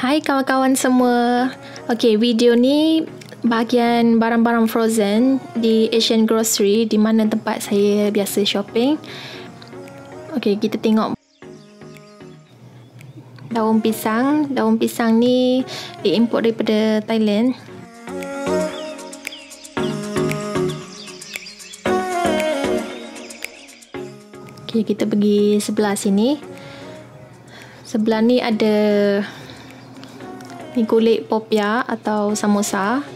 Hai kawan-kawan semua. Okey, video ni bahagian barang-barang frozen di Asian Grocery, di mana tempat saya biasa shopping. Okey, kita tengok daun pisang. Daun pisang ni diimport daripada Thailand. Okey, kita pergi sebelah sini. Sebelah ni ada ni kulit popia atau samosa.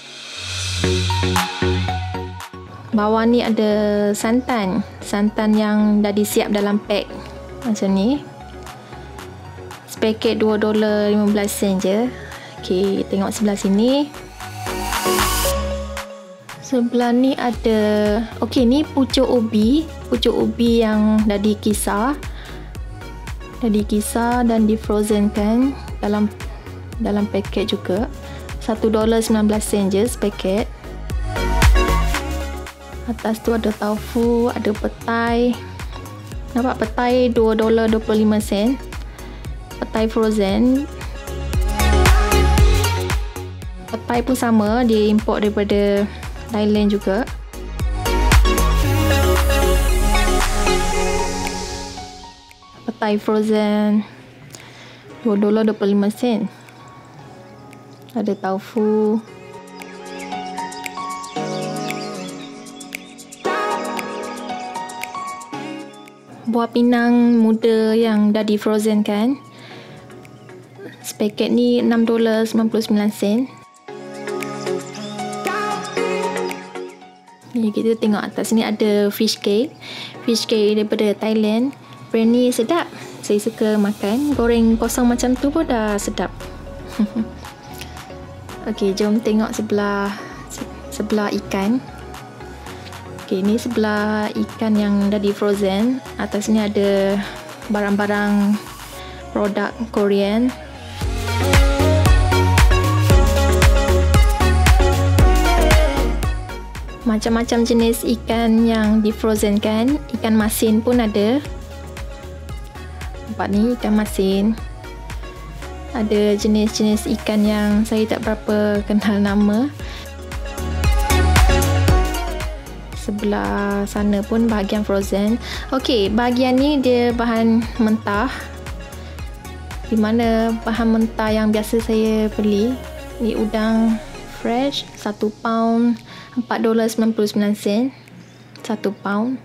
Bawah ni ada santan. Santan yang dah disiap dalam pack macam ni. Sepaket $2.15 je. Okey, tengok sebelah sini. Sebelah ni ada, okey, ni pucuk ubi. Pucuk ubi yang dah dikisar. Dah dikisar dan difrozenkan dalam paket juga. $1.19 je sepaket. Atas tu ada tofu, ada petai. Nampak petai $2.25. Petai frozen. Petai pun sama, dia import daripada Thailand juga. Petai frozen $2.25. Ada tofu. Buah pinang muda yang dah di-frozen kan. Sepaket ni $6.99. Ni kita tengok atas ni ada fish cake. Fish cake daripada Thailand. Brand ni sedap. Saya suka makan. Goreng kosong macam tu pun dah sedap. Okey, jom tengok sebelah ikan. Okey, ni sebelah ikan yang dah di frozen. Atas ni ada barang-barang produk Korean. Macam-macam jenis ikan yang di frozen kan. Ikan masin pun ada. Nampak ni ikan masin. Ada jenis-jenis ikan yang saya tak berapa kenal nama. Sebelah sana pun bahagian frozen. Okey, bahagian ni dia bahan mentah. Di mana bahan mentah yang biasa saya beli. Ni udang fresh 1 pound $4.99. 1 pound.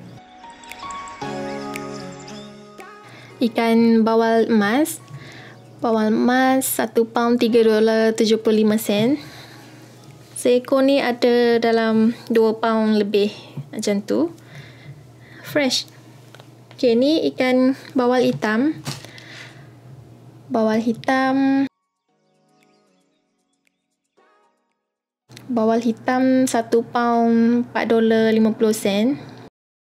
Ikan bawal emas. Bawal emas 1 pound $3.75. Seekor ni ada dalam 2 pound lebih macam tu. Fresh. Okay, ni ikan bawal hitam. Bawal hitam. Bawal hitam 1 pound $4.50.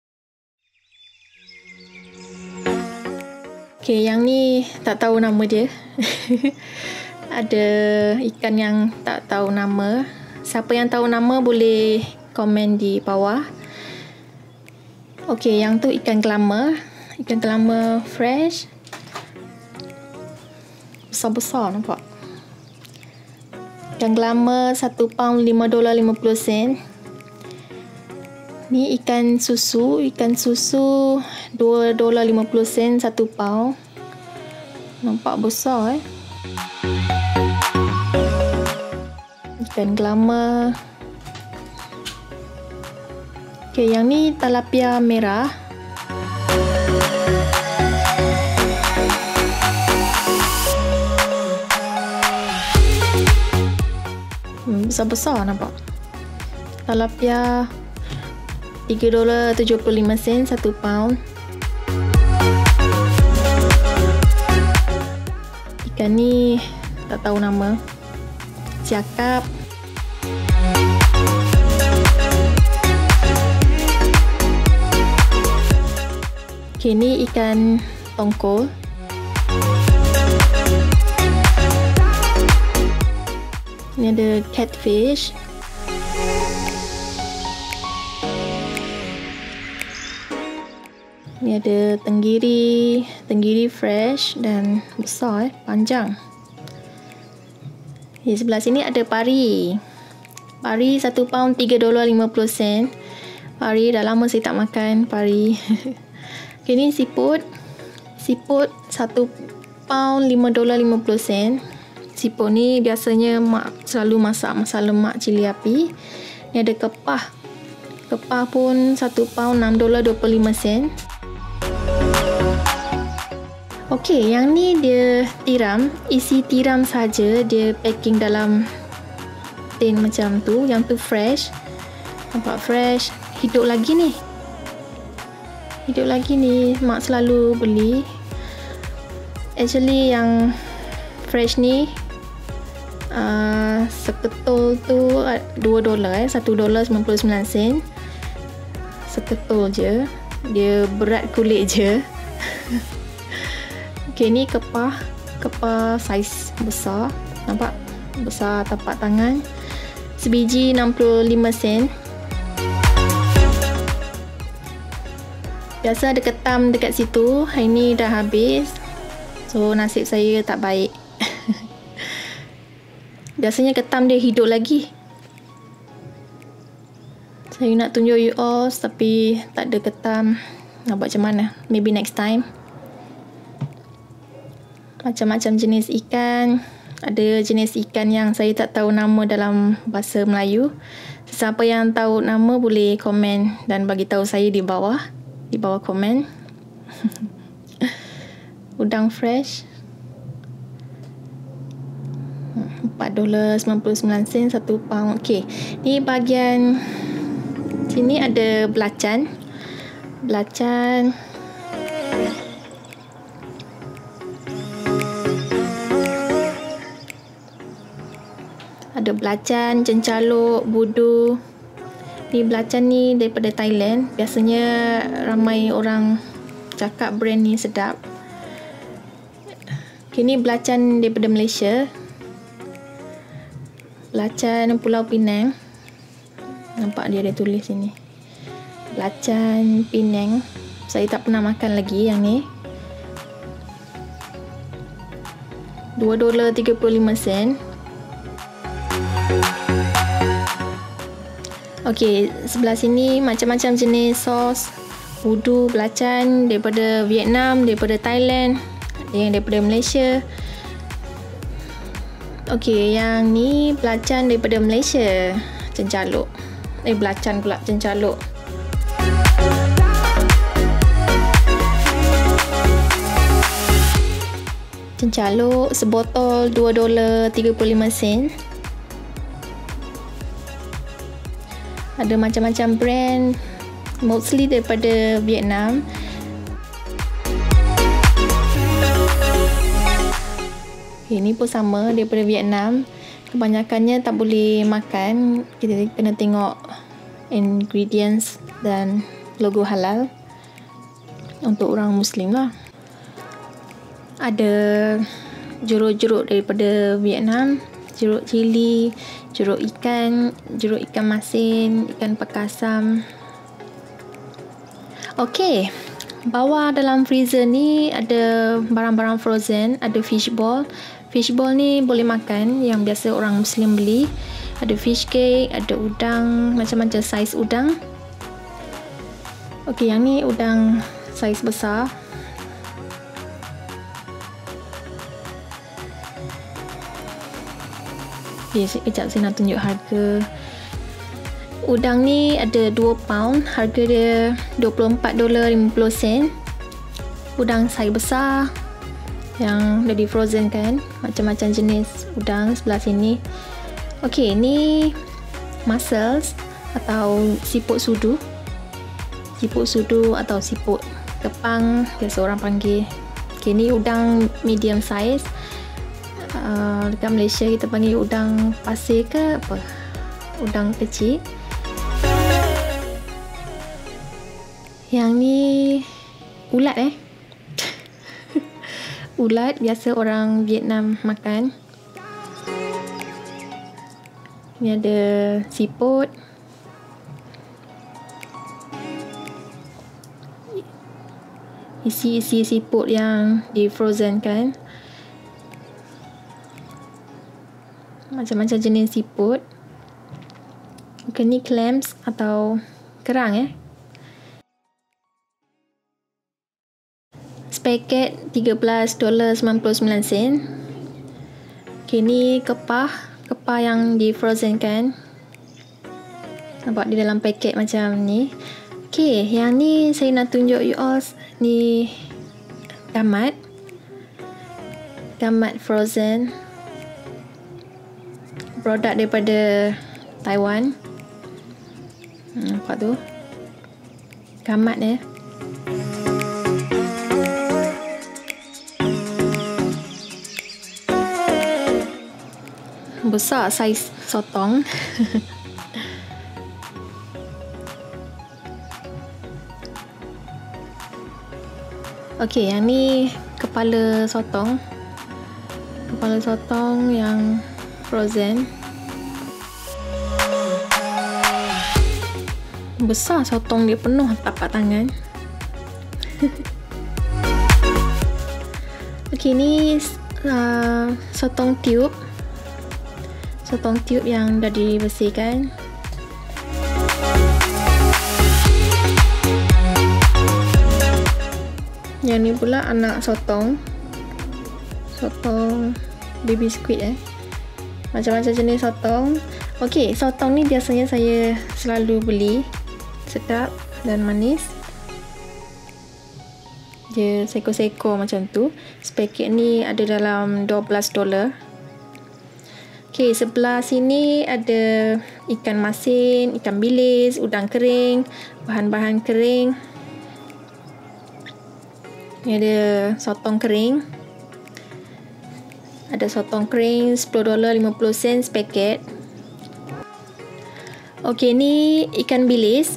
Okay, yang ni tak tahu nama dia. Ada ikan yang tak tahu nama. Siapa yang tahu nama boleh komen di bawah. Okay, yang tu ikan kelama. Ikan kelama fresh. Besar-besar nampak. Ikan kelama 1 pound $5.50. Ni ikan susu. Ikan susu $2.50 1 pound. Nampak besar Ikan kelama. Okay, yang ni tilapia merah. Besar-besar nampak. Tilapia $3.75 1 pound. Ikan ni tak tahu nama. Siakap. Okay, ni ikan tongkol. Ni ada catfish. Ni ada tenggiri fresh dan besar panjang. Di sebelah sini ada pari. Pari 1 pound $3.50. Pari dah lama saya tak makan pari. Okay, ni siput. Siput 1 pound $5.50. Siput ni biasanya mak selalu masak masak lemak cili api. Ni ada kepah. Kepah pun 1 pound $6.25. Okey, yang ni dia tiram. Isi tiram saja. Dia packing dalam tin macam tu. Yang tu fresh. Nampak fresh. Hidup lagi ni. Hidup lagi ni. Mak selalu beli. Actually yang fresh ni seketul tu $2, $1.99. Seketul je. Dia berat kulit je. Okay, ni kepah. Kepah saiz besar. Nampak? Besar tapak tangan. Sebiji 65 sen. Biasa ada ketam dekat situ. Hari ni dah habis. So, nasib saya tak baik. Biasanya ketam dia hidup lagi. Saya nak tunjuk you all tapi tak ada ketam. Nak buat macam mana? Maybe next time. Macam-macam jenis ikan. Ada jenis ikan yang saya tak tahu nama dalam bahasa Melayu. Sesiapa yang tahu nama boleh komen dan bagi tahu saya di bawah komen. Udang fresh $4.99 1 pound. Okey, ni bahagian sini ada belacan. Belacan ada belacan, cencaluk, budu. Ni belacan ni daripada Thailand. Biasanya ramai orang cakap brand ni sedap. Okay, ni belacan daripada Malaysia. Belacan Pulau Penang. Nampak dia ada tulis sini. Belacan Penang. Saya tak pernah makan lagi yang ni. $2.35. Okey, sebelah sini macam-macam jenis sos. Budu, belacan daripada Vietnam, daripada Thailand, yang daripada Malaysia. Okey, yang ni belacan daripada Malaysia. Cencaluk. Belacan pula, cencaluk. Cencaluk sebotol $2.35. Ada macam-macam brand, mostly daripada Vietnam. Ini pun sama daripada Vietnam. Kebanyakannya tak boleh makan. Kita kena tengok ingredients dan logo halal untuk orang Muslim lah. Ada jeruk-jeruk daripada Vietnam. Jeruk cili, jeruk ikan masin, ikan pakasam. Okey, bawah dalam freezer ni ada barang-barang frozen. Ada fishball. Fishball ni boleh makan, yang biasa orang Muslim beli. Ada fish cake, ada udang, macam-macam saiz udang. Okey, yang ni udang saiz besar. Okay, sekejap saya nak tunjuk harga. Udang ni ada 2 pound. Harga dia $24.50. Udang saiz besar yang dah di frozen kan. Macam-macam jenis udang sebelah sini. Okey, ni mussels atau siput sudu. Siput sudu atau siput kepang biasa orang panggil. Okey, ni udang medium size. Dekat Malaysia kita panggil udang pasir ke apa? Udang kecil. Yang ni ulat ulat biasa orang Vietnam makan. Ni ada siput. Isi siput yang di frozen kan. macam-macam jenis seafood. Okay, ni clams atau kerang Sepaket $13.99. Okay, ni kepah yang di frozen kan. Nampak di dalam paket macam ni. Okay, yang ni saya nak tunjuk you all ni gamat frozen, produk daripada Taiwan. Nampak tu gamat besar saiz sotong. Okey, yang ni kepala sotong yang frozen. Besar sotong dia, penuh tapak tangan. Okey, ni sotong tube yang dah dibersihkan. Yang ni pula anak sotong baby squid macam-macam jenis sotong. Okey, sotong ni biasanya saya selalu beli, sedap dan manis. Dia seko-seko macam tu. Sepaket ni ada dalam $12. Okey, sebelah sini ada ikan masin, ikan bilis, udang kering, bahan-bahan kering. Ni ada sotong kering. Ada sotong kering $10.50 sepaket. Okey, ni ikan bilis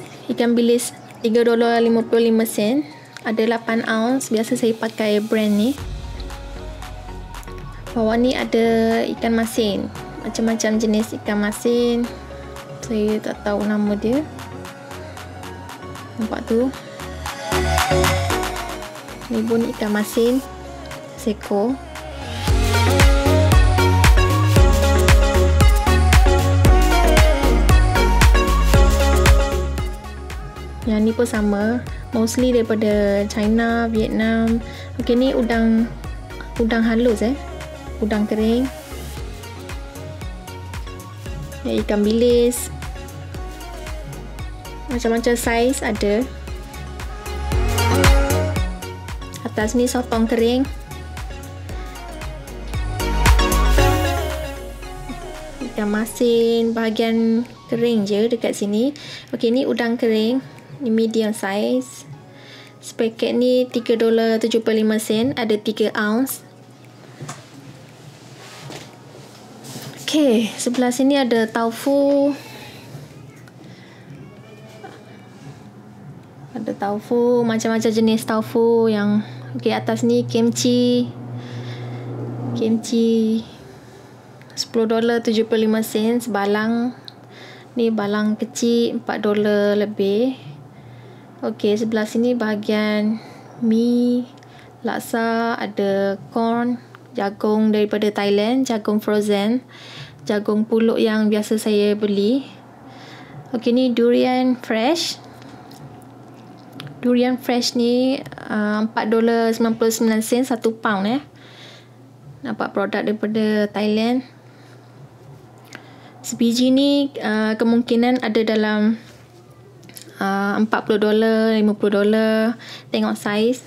$3.55. Ada 8 ounce. Biasa saya pakai brand ni. Bawah ni ada ikan masin. Macam-macam jenis ikan masin. Saya tak tahu nama dia. Nampak tu. Ni pun ikan masin seko. Yang ni pun sama. Mostly daripada China, Vietnam. Okey, ni udang halus udang kering. Ikan bilis. Macam-macam saiz ada. Atas ni sotong kering. Ikan masin bahagian kering je dekat sini. Okey, ni udang kering. Ni medium size. Sepaket ni $3.75. Ada 3 ounce. Okey, sebelah sini ada tofu. Ada tofu, macam-macam jenis tofu yang okey, atas ni kimchi $10.75 sebalang. Ni balang kecil $4 lebih. Okey, sebelah sini bahagian mi, laksa, ada corn, jagung daripada Thailand, jagung frozen, jagung pulut yang biasa saya beli. Okey, ni durian fresh. Durian fresh ni $4.99 1 pound Nampak produk daripada Thailand. Sebiji ni kemungkinan ada dalam $40, $50. Tengok saiz.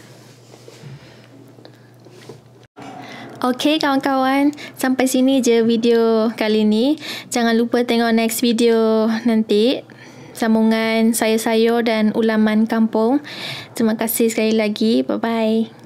Okey kawan-kawan, sampai sini je video kali ni. Jangan lupa tengok next video nanti. Sambungan sayur-sayur dan ulaman kampung. Terima kasih sekali lagi. Bye-bye.